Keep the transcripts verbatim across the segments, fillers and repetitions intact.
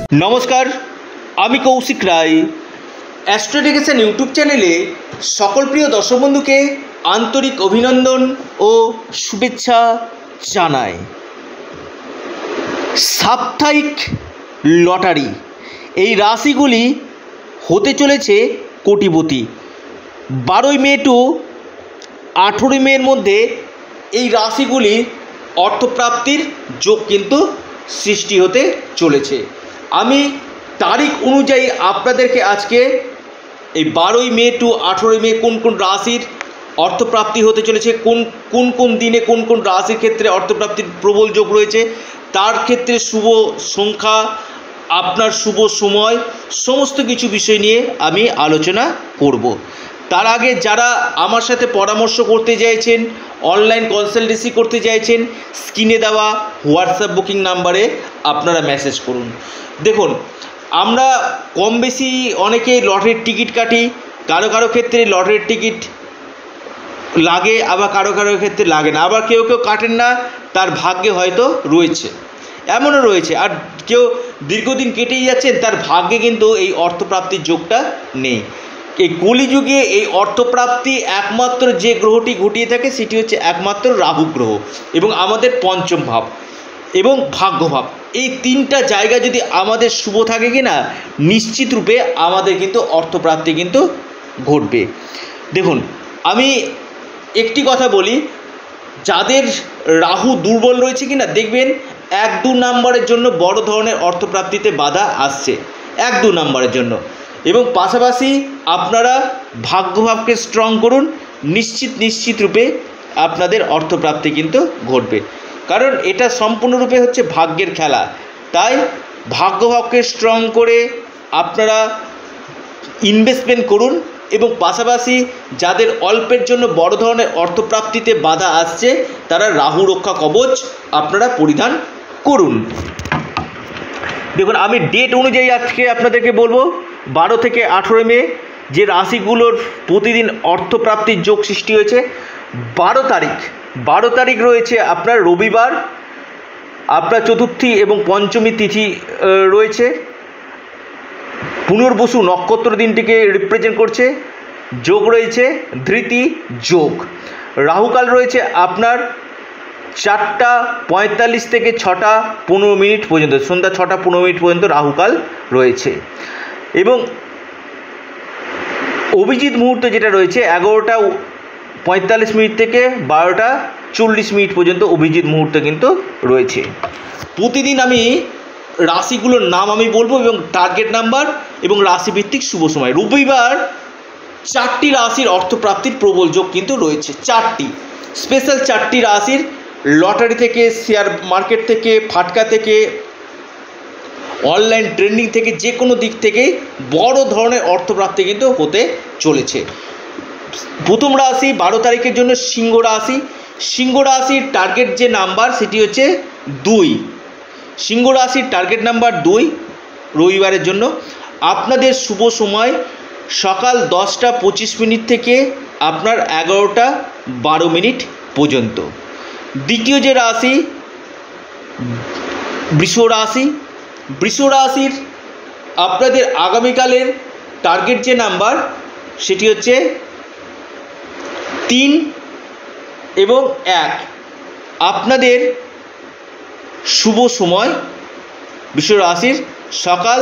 নমস্কার, আমি কৌশিক রায়। অ্যাস্ট্রোডিকেশন ইউটিউব চ্যানেলে সকল প্রিয় দর্শক বন্ধুকে আন্তরিক অভিনন্দন ও শুভেচ্ছা জানাই। সাপ্তাহিক লটারি, এই রাশিগুলি হতে চলেছে কোটিপতি। বারোই মে টু আঠেরোই মের মধ্যে এই রাশিগুলি অর্থপ্রাপ্তির যোগ কিন্তু সৃষ্টি হতে চলেছে। আমি তারিখ অনুযায়ী আপনাদেরকে আজকে এই বারোই মে টু আঠেরোই মে কোন কোন রাশির অর্থপ্রাপ্তি হতে চলেছে, কোন কোন কোন দিনে কোন কোন রাশির ক্ষেত্রে অর্থপ্রাপ্তির প্রবল যোগ রয়েছে, তার ক্ষেত্রে শুভ সংখ্যা, আপনার শুভ সময়, সমস্ত কিছু বিষয় নিয়ে আমি আলোচনা করব। তার আগে যারা আমার সাথে পরামর্শ করতে চাইছেন, অনলাইন কনসালটেন্সি করতে চাইছেন, স্ক্রিনে দেওয়া হোয়াটসঅ্যাপ বুকিং নাম্বারে আপনারা মেসেজ করুন। দেখুন, আমরা কম বেশি অনেকে লটারির টিকিট কাটি, কারো কারো ক্ষেত্রে লটারির টিকিট লাগে, আবার কারো কারো ক্ষেত্রে লাগে না, আবার কেউ কেউ কাটেন না, তার ভাগ্যে হয়তো রয়েছে, এমনও রয়েছে। আর কেউ দীর্ঘদিন কেটেই যাচ্ছেন, তার ভাগ্যে কিন্তু এই অর্থপ্রাপ্তির যোগটা নেই। এই কলিযুগে এই অর্থপ্রাপ্তি একমাত্র যে গ্রহটি ঘটিয়ে থাকে সেটি হচ্ছে একমাত্র রাহু গ্রহ এবং আমাদের পঞ্চম ভাব এবং ভাগ্যভাব। এই তিনটা জায়গা যদি আমাদের শুভ থাকে কি না, নিশ্চিত রূপে আমাদের কিন্তু অর্থপ্রাপ্তি কিন্তু ঘটবে। দেখুন, আমি একটি কথা বলি, যাদের রাহু দুর্বল রয়েছে কি না, দেখবেন এক দু নম্বরের জন্য বড় ধরনের অর্থপ্রাপ্তিতে বাধা আসছে, এক দু নম্বরের জন্য। এবং পাশাপাশি আপনারা ভাগ্যভাবকে স্ট্রং করুন, নিশ্চিত নিশ্চিত রূপে আপনাদের অর্থপ্রাপ্তি কিন্তু ঘটবে, কারণ এটা সম্পূর্ণরূপে হচ্ছে ভাগ্যের খেলা। তাই ভাগ্যভাবকে স্ট্রং করে আপনারা ইনভেস্টমেন্ট করুন এবং পাশাপাশি যাদের অল্পের জন্য বড় ধরনের অর্থপ্রাপ্তিতে বাধা আসছে, তারা রাহু রক্ষা কবচ আপনারা পরিধান করুন। দেখুন, আমি ডেট অনুযায়ী আজকে আপনাদেরকে বলবো, বারো থেকে আঠেরোই মে যে রাশিগুলোর প্রতিদিন অর্থপ্রাপ্তির যোগ সৃষ্টি হয়েছে। বারো তারিখ বারো তারিখ রয়েছে আপনার রবিবার, আপনার চতুর্থী এবং পঞ্চমী তিথি রয়েছে। পুনর্বসু নক্ষত্র দিনটিকে রিপ্রেজেন্ট করছে। যোগ রয়েছে ধৃতি যোগ। রাহুকাল রয়েছে আপনার চারটা পঁয়তাল্লিশ থেকে ছটা পনেরো মিনিট পর্যন্ত, সন্ধ্যা ছটা পনেরো মিনিট পর্যন্ত রাহুকাল রয়েছে। এবং অভিজিৎ মুহূর্ত যেটা রয়েছে এগারোটা পঁয়তাল্লিশ মিনিট থেকে বারোটা চল্লিশ মিনিট পর্যন্ত অভিজিৎ মুহূর্ত কিন্তু রয়েছে। প্রতিদিন আমি রাশিগুলোর নাম আমি বলবো এবং টার্গেট নাম্বার এবং রাশিভিত্তিক শুভ সময়। রবিবার চারটি রাশির অর্থপ্রাপ্তির প্রবল যোগ কিন্তু রয়েছে, চারটি স্পেশাল চারটি রাশির লটারি থেকে, শেয়ার মার্কেট থেকে, ফাটকা থেকে, অনলাইন ট্রেন্ডিং থেকে, যে কোনো দিক থেকে বড় ধরনের অর্থপ্রাপ্তি কিন্তু হতে চলেছে। প্রথম রাশি বারো তারিখের জন্য সিংহ রাশি। সিংহ রাশির টার্গেট যে নাম্বার সেটি হচ্ছে দুই। সিংহ রাশির টার্গেট নাম্বার দুই রবিবারের জন্য। আপনাদের শুভ সময় সকাল দশটা পঁচিশ মিনিট থেকে আপনার এগারোটা বারো মিনিট পর্যন্ত। দ্বিতীয় যে রাশি বৃষ রাশি। বৃষ রাশির আপনাদের আগামীকালের টার্গেট যে নাম্বার সেটি হচ্ছে তিন এবং এক। আপনাদের শুভ সময় বৃষ রাশির সকাল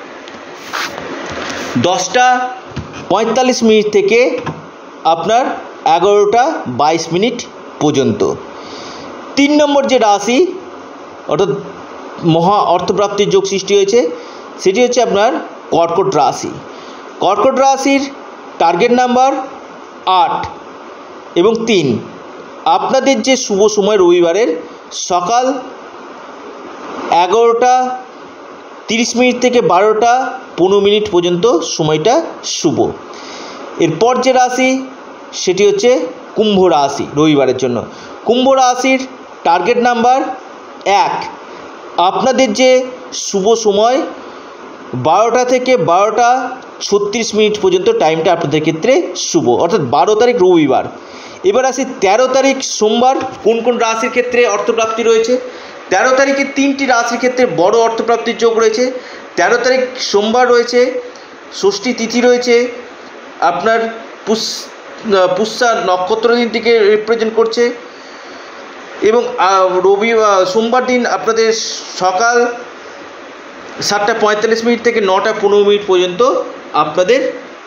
দশটা পঁয়তাল্লিশ মিনিট থেকে আপনার এগারোটা বাইশ মিনিট পর্যন্ত। তিন নম্বর যে রাশি অর্থাৎ মহা অর্থপ্রাপ্তির যোগ সৃষ্টি হয়েছে সেটি হচ্ছে আপনার কর্কট রাশি। কর্কট রাশির টার্গেট নাম্বার আট এবং তিন। আপনাদের যে শুভ সময় রবিবারের সকাল এগারোটা তিরিশ মিনিট থেকে বারোটা পনেরো মিনিট পর্যন্ত সময়টা শুভ। এরপর যে রাশি সেটি হচ্ছে কুম্ভ রাশি রবিবারের জন্য। কুম্ভ রাশির টার্গেট নাম্বার এক। আপনাদের যে শুভ সময় বারোটা থেকে বারোটা ছত্রিশ মিনিট পর্যন্ত টাইমটা আপনাদের ক্ষেত্রে শুভ, অর্থাৎ বারো তারিখ রবিবার। এবার আসি তেরো তারিখ সোমবার, কোন কোন রাশির ক্ষেত্রে অর্থপ্রাপ্তি রয়েছে। তেরো তারিখে তিনটি রাশির ক্ষেত্রে বড় অর্থপ্রাপ্তির যোগ রয়েছে। তেরো তারিখ সোমবার রয়েছে, ষষ্ঠী তিথি রয়েছে, আপনার পুষ পুষ্যা নক্ষত্র দিনটিকে রিপ্রেজেন্ট করছে এবং রবি সোমবার দিন আপনাদের সকাল সাতটা পঁয়তাল্লিশ মিনিট থেকে নটা পনেরো মিনিট পর্যন্ত আপনাদের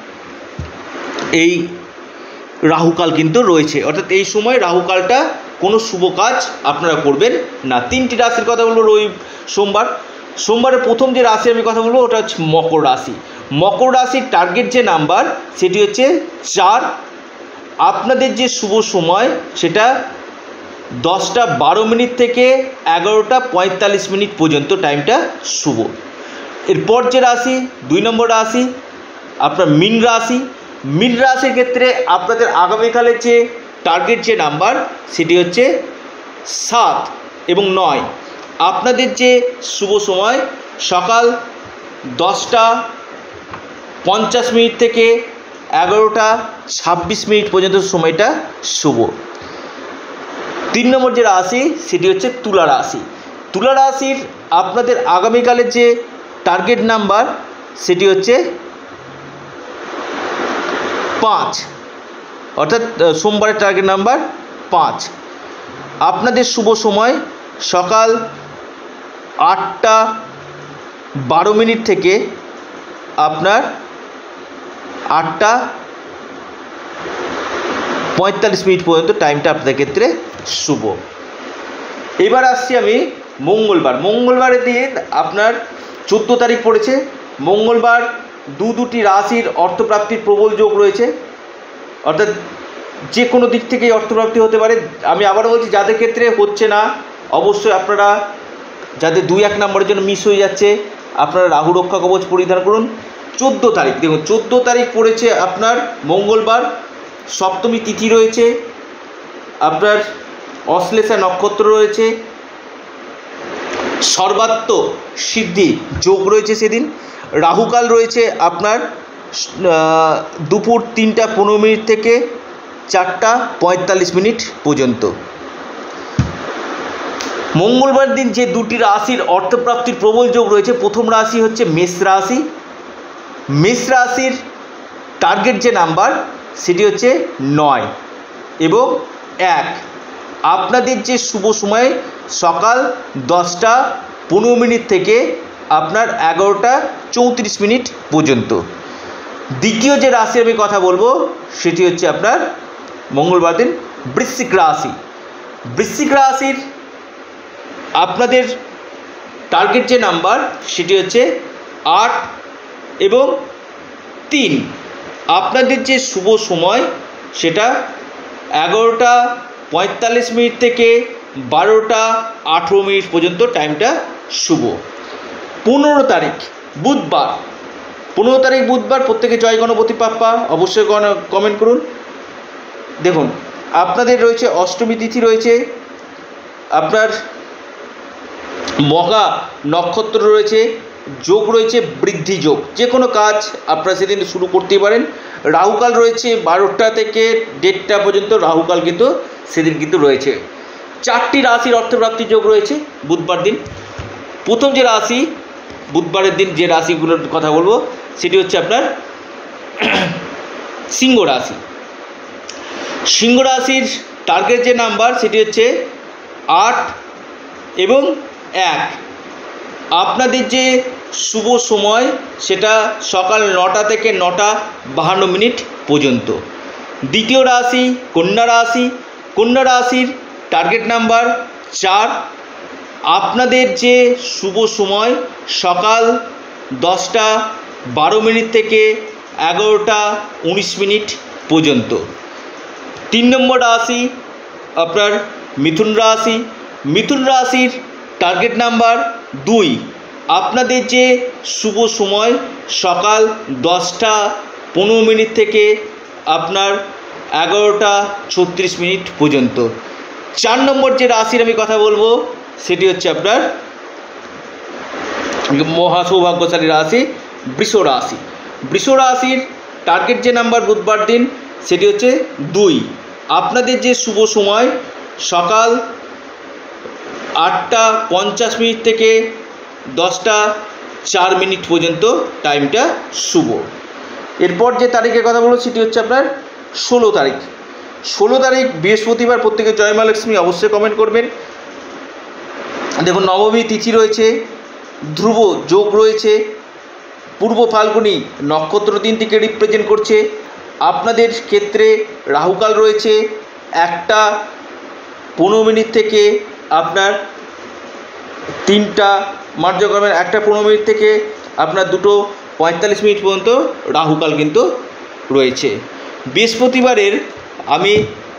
এই রাহুকাল কিন্তু রয়েছে, অর্থাৎ এই সময় রাহুকালটা কোনো শুভ কাজ আপনারা করবেন না। তিনটি রাশির কথা বলবো রবি সোমবার। সোমবারের প্রথম যে রাশি আমি কথা বলবো ওটা হচ্ছে মকর রাশি। মকর রাশির টার্গেট যে নাম্বার সেটি হচ্ছে চার। আপনাদের যে শুভ সময় সেটা দশটা বারো মিনিট থেকে এগারোটা পঁয়তাল্লিশ মিনিট পর্যন্ত টাইমটা শুভ। এরপর যে রাশি দুই নম্বর রাশি আপনার মীন রাশি। মীন রাশির ক্ষেত্রে আপনাদের আগামীকালের যে টার্গেট যে নাম্বার সেটি হচ্ছে সাত এবং নয়। আপনাদের যে শুভ সময় সকাল দশটা পঞ্চাশ মিনিট থেকে এগারোটা ছাব্বিশ মিনিট পর্যন্ত সময়টা শুভ। তিন নম্বর যে রাশি সেটি হচ্ছে তুলা রাশি। তুলা রাশির আপনাদের আগামীকালের যে টার্গেট নাম্বার সেটি হচ্ছে পাঁচ, অর্থাৎ সোমবারের টার্গেট নাম্বার পাঁচ। আপনাদের শুভ সময় সকাল আটটা বারো মিনিট থেকে আপনার আটটা পঁয়তাল্লিশ মিনিট পর্যন্ত টাইমটা আপনাদের ক্ষেত্রে শুভ। এবার আসছি আমি মঙ্গলবার। মঙ্গলবারের দিন আপনার চোদ্দো তারিখ পড়েছে। মঙ্গলবার দু দুটি রাশির অর্থপ্রাপ্তির প্রবল যোগ রয়েছে, অর্থাৎ যে কোনো দিক থেকেই অর্থপ্রাপ্তি হতে পারে। আমি আবারও বলছি, যাদের ক্ষেত্রে হচ্ছে না অবশ্যই আপনারা, যাদের দুই এক নম্বরের জন্য মিস হয়ে যাচ্ছে, আপনারা রাহু রক্ষা কবচ পরিধান করুন। চোদ্দো তারিখ দেখুন, চোদ্দো তারিখ পড়েছে আপনার মঙ্গলবার, সপ্তমী তিথি রয়েছে, আপনার অশ্লেষা নক্ষত্র রয়েছে, সর্বাত্ম সিদ্ধি যোগ রয়েছে সেদিন। রাহুকাল রয়েছে আপনার দুপুর তিনটা পনেরো মিনিট থেকে চারটা পঁয়তাল্লিশ মিনিট পর্যন্ত। মঙ্গলবার দিন যে দুটি রাশির অর্থপ্রাপ্তির প্রবল যোগ রয়েছে, প্রথম রাশি হচ্ছে মেষ রাশি। মেষ রাশির টার্গেট যে নাম্বার সেটি হচ্ছে নয় এবং এক। আপনাদের যে শুভ সময় সকাল দশটা পনেরো মিনিট থেকে আপনার এগারোটা চৌত্রিশ মিনিট পর্যন্ত। দ্বিতীয় যে রাশি আমি কথা বলবো সেটি হচ্ছে আপনার মঙ্গলবার দিন বৃশ্চিক রাশি। বৃশ্চিক রাশির আপনাদের টার্গেট যে নাম্বার সেটি হচ্ছে আট এবং তিন। আপনাদের যে শুভ সময় সেটা এগারোটা পঁয়তাল্লিশ মিনিট থেকে বারোটা আঠেরো মিনিট পর্যন্ত টাইমটা শুভ। পনেরো তারিখ বুধবার। পনেরো তারিখ বুধবার প্রত্যেকে জয় গণপতি বাপ্পা অবশ্যই কমেন্ট করুন। দেখুন, আপনাদের রয়েছে অষ্টমী তিথি রয়েছে, আপনার মহা নক্ষত্র রয়েছে, যোগ রয়েছে বৃদ্ধি যোগ, যে কোনো কাজ আপনারা সেদিন শুরু করতেই পারেন। রাহুকাল রয়েছে বারোটা থেকে দেড়টা পর্যন্ত, রাহুকাল কিন্তু সেদিন কিন্তু রয়েছে। চারটি রাশির অর্থপ্রাপ্তি যোগ রয়েছে বুধবার দিন। প্রথম যে রাশি বুধবারের দিন যে রাশিগুলোর কথা বলবো সেটি হচ্ছে আপনার সিংহ রাশি। সিংহ রাশির টার্গেট যে নাম্বার সেটি হচ্ছে আট এবং এক। আপনাদের যে শুভ সময় সেটা সকাল নটা থেকে নটা বাহান্ন মিনিট পর্যন্ত। দ্বিতীয় রাশি কন্যা রাশি। কন্যা রাশির টার্গেট নাম্বার চার। আপনাদের যে শুভ সময় সকাল দশটা বারো মিনিট থেকে এগারোটা উনিশ মিনিট পর্যন্ত। তিন নম্বর রাশি আপনার মিথুন রাশি। মিথুন রাশির টার্গেট নাম্বার দুই। আপনাদের যে শুভ সময় সকাল দশটা পনেরো মিনিট থেকে আপনার এগারোটা ছত্রিশ মিনিট পর্যন্ত। চার নম্বর যে রাশির আমি কথা বলবো সেটি হচ্ছে আপনার মহা সৌভাগ্যশালী রাশি বৃষ রাশি। বৃষ রাশির টার্গেট যে নাম্বার বুধবার দিন সেটি হচ্ছে দুই। আপনাদের যে শুভ সময় সকাল আটটা পঞ্চাশ মিনিট থেকে দশটা চার মিনিট পর্যন্ত টাইমটা শুভ। এরপর যে তারিখের কথা বলবো সেটি হচ্ছে আপনার ষোলো তারিখ। ষোলো তারিখ বৃহস্পতিবার, প্রত্যেকে জয় মা লক্ষ্মী অবশ্যই কমেন্ট করবেন। দেখুন, নবমী তিথি রয়েছে, ধ্রুব যোগ রয়েছে, পূর্ব ফাল্গুনী নক্ষত্র দিনটিকে রিপ্রেজেন্ট করছে। আপনাদের ক্ষেত্রে রাহুকাল রয়েছে একটা পনেরো মিনিট থেকে আপনার তিনটা মার্জকর্মের একটা পনেরো মিনিট থেকে আপনার দুটো পঁয়তাল্লিশ মিনিট পর্যন্ত রাহুকাল কিন্তু রয়েছে। বৃহস্পতিবারের আমি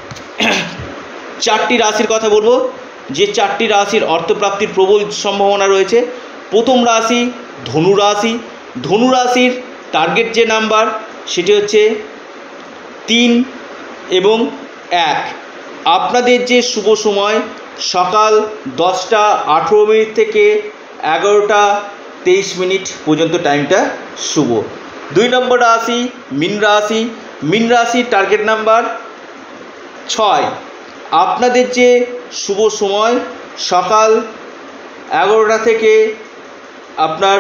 চারটি রাশির কথা বলবো, যে চারটি রাশির অর্থপ্রাপ্তির প্রবল সম্ভাবনা রয়েছে। প্রথম রাশি ধনু রাশি। ধনু রাশির টার্গেট যে নাম্বার সেটি হচ্ছে তিন এবং এক। আপনাদের যে শুভ সময় সকাল দশটা আঠেরো মিনিট থেকে এগারোটা তেইশ মিনিট পর্যন্ত টাইমটা শুভ। দুই নম্বর রাশি মীন রাশি। মীন রাশির টার্গেট নাম্বার ছয়। আপনাদের যে শুভ সময় সকাল এগারোটা থেকে আপনার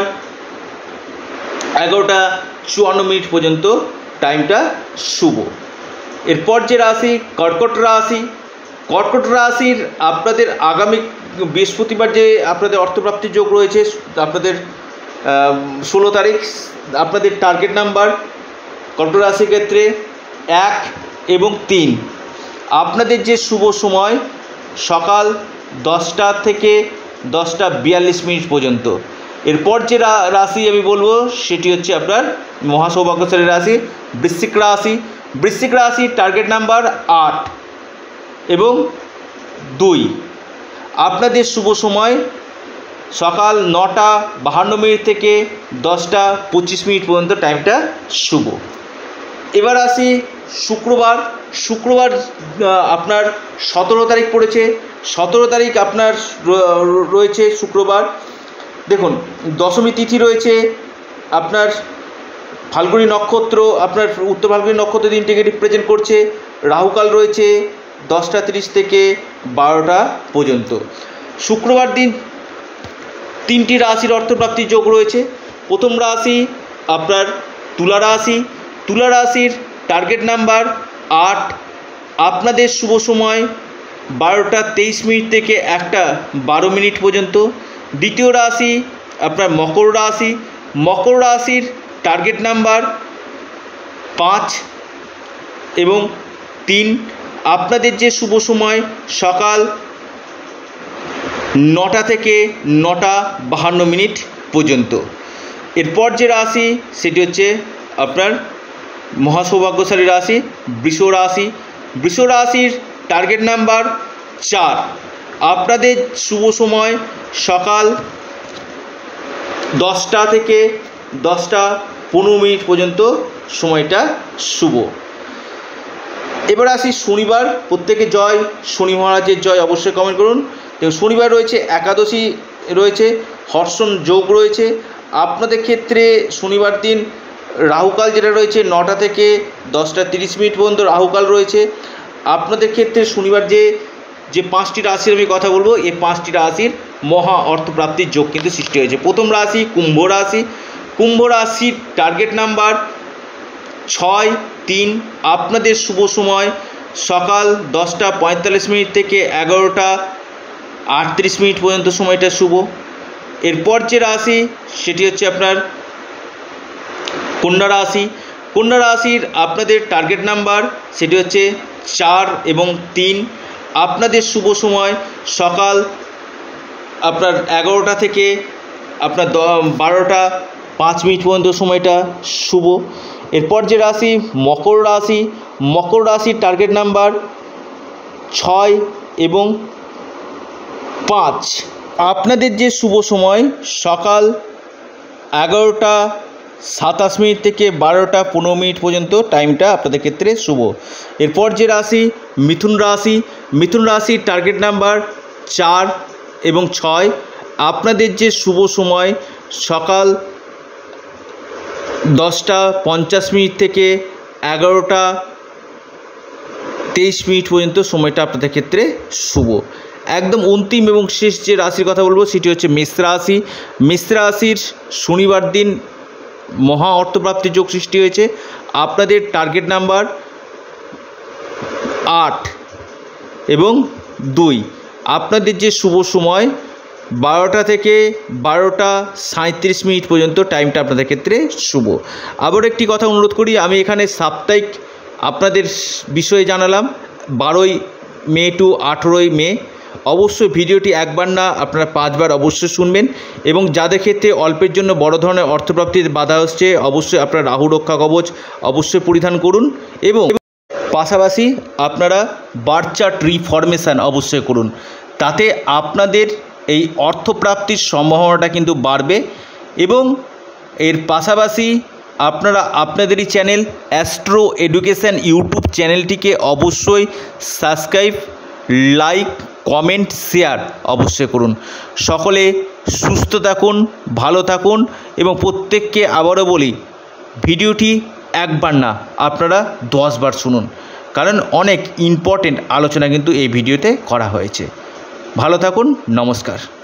এগারোটা চুয়ান্ন মিনিট পর্যন্ত টাইমটা শুভ। এরপর যে রাশি কর্কট রাশি। কর্কট রাশির আপনাদের আগামী বৃহস্পতিবার যে আপনাদের অর্থপ্রাপ্তির যোগ রয়েছে, আপনাদের ষোলো তারিখ আপনাদের টার্গেট নাম্বার কর্কট রাশির ক্ষেত্রে এক এবং তিন। আপনাদের যে শুভ সময় সকাল দশটা থেকে দশটা বিয়াল্লিশ মিনিট পর্যন্ত। এরপর যে রাশি আমি বলবো সেটি হচ্ছে আপনার মহাসৌভাগ্যশালী রাশি বৃশ্চিক রাশি। বৃশ্চিক রাশির টার্গেট নাম্বার আট এবং দুই। আপনাদের শুভ সময় সকাল নটা বাহান্ন মিনিট থেকে দশটা পঁচিশ মিনিট পর্যন্ত টাইমটা শুভ। এবার আসি শুক্রবার। শুক্রবার আপনার সতেরো তারিখ পড়েছে। সতেরো তারিখ আপনার রয়েছে শুক্রবার। দেখুন, দশমী তিথি রয়েছে আপনার ফাল্গুনী নক্ষত্র, আপনার উত্তর ফাল্গুনী নক্ষত্র দিনটিকে রিপ্রেজেন্ট করছে। রাহুকাল রয়েছে দশটা তিরিশ থেকে বারোটা পর্যন্ত। শুক্রবার দিন তিনটি রাশির অর্থপ্রাপ্তির যোগ রয়েছে। প্রথম রাশি আপনার তুলা রাশি। তুলা রাশির টার্গেট নাম্বার আট। আপনাদের শুভ সময় বারোটা তেইশ মিনিট থেকে একটা বারো মিনিট পর্যন্ত। দ্বিতীয় রাশি আপনার মকর রাশি। মকর রাশির টার্গেট নাম্বার পাঁচ এবং তিন। আপনাদের যে শুভ সময় সকাল নটা থেকে নটা বাহান্ন মিনিট পর্যন্ত। এরপর যে রাশি সেটি হচ্ছে আপনার মহাসৌভাগ্যশালী রাশি বৃষ রাশি। বৃষ রাশির টার্গেট নাম্বার চার। আপনাদের শুভ সময় সকাল দশটা থেকে দশটা পনেরো মিনিট পর্যন্ত সময়টা শুভ। এবার আসি শনিবার। প্রত্যেকে জয় শনি মহারাজের জয় অবশ্যই কমেন্ট করুন। এবং শনিবার রয়েছে একাদশী রয়েছে, হর্ষণ যোগ রয়েছে। আপনাদের ক্ষেত্রে শনিবার দিন রাহুকাল যেটা রয়েছে নটা থেকে দশটা তিরিশ মিনিট পর্যন্ত রাহুকাল রয়েছে। আপনাদের ক্ষেত্রে শনিবার যে যে পাঁচটি রাশির আমি কথা বলবো, এই পাঁচটি রাশির মহা অর্থপ্রাপ্তির যোগ কিন্তু সৃষ্টি হয়েছে। প্রথম রাশি কুম্ভ রাশি। কুম্ভ রাশির টার্গেট নাম্বার ছয় তিন। আপনাদের শুভ সময় সকাল দশটা পঁয়তাল্লিশ মিনিট থেকে এগারোটা আটত্রিশ মিনিট পর্যন্ত সময়টা শুভ। এরপর যে রাশি সেটি হচ্ছে আপনার কন্যা রাশি। কন্যা রাশির আপনাদের টার্গেট নাম্বার সেটি হচ্ছে চার এবং তিন। আপনাদের শুভ সময় সকাল আপনার এগারোটা থেকে আপনার বারোটা পাঁচ মিনিট পর্যন্ত সময়টা শুভ। এরপর যে রাশি মকর রাশি। মকর রাশির টার্গেট নাম্বার ছয় এবং পাঁচ। আপনাদের যে শুভ সময় সকাল এগারোটা সাতাশ মিনিট থেকে বারোটা পনেরো মিনিট পর্যন্ত টাইমটা আপনাদের ক্ষেত্রে শুভ। এরপর যে রাশি মিথুন রাশি। মিথুন রাশির টার্গেট নাম্বার চার এবং ছয়। আপনাদের যে শুভ সময় সকাল দশটা পঞ্চাশ মিনিট থেকে এগারোটা তেইশ মিনিট পর্যন্ত সময়টা আপনাদের ক্ষেত্রে শুভ। একদম অন্তিম এবং শেষ যে রাশির কথা বলবো সেটি হচ্ছে মেষ রাশি। মেষ রাশির শনিবার দিন মহা অর্থপ্রাপ্তির যোগ সৃষ্টি হয়েছে। আপনাদের টার্গেট নাম্বার আট এবং দুই। আপনাদের যে শুভ সময় বারোটা থেকে বারোটা সাঁত্রিশ মিনিট পর্যন্ত টাইমটা আপনাদের ক্ষেত্রে শুভ। আবার একটি কথা অনুরোধ করি, আমি এখানে সাপ্তাহিক আপনাদের বিষয়ে জানালাম বারোই মে টু আঠেরোই মে। অবশ্যই ভিডিওটি একবার না আপনারা পাঁচবার অবশ্যই শুনবেন। এবং যাদের ক্ষেত্রে অল্পের জন্য বড় ধরনের অর্থপ্রাপ্তির বাধা আসছে অবশ্যই আপনারা রাহু রক্ষা কবচ অবশ্যই পরিধান করুন। এবং পাশাপাশি আপনারা বার্থ চার্ট রিফরমেশান অবশ্যই করুন, তাতে আপনাদের এই অর্থপ্রাপ্তির সম্ভাবনাটা কিন্তু বাড়বে। এবং এর পাশাপাশি আপনারা আপনাদেরই চ্যানেল অ্যাস্ট্রো এডুকেশান ইউটিউব চ্যানেলটিকে অবশ্যই সাবস্ক্রাইব, লাইক, কমেন্ট, শেয়ার অবশ্যই করুন। সকলে সুস্থ থাকুন, ভালো থাকুন এবং প্রত্যেককে আবারও বলি ভিডিওটি একবার না আপনারা দশবার শুনুন, কারণ অনেক ইম্পর্টেন্ট আলোচনা কিন্তু এই ভিডিওতে করা হয়েছে। ভালো থাকুন, নমস্কার।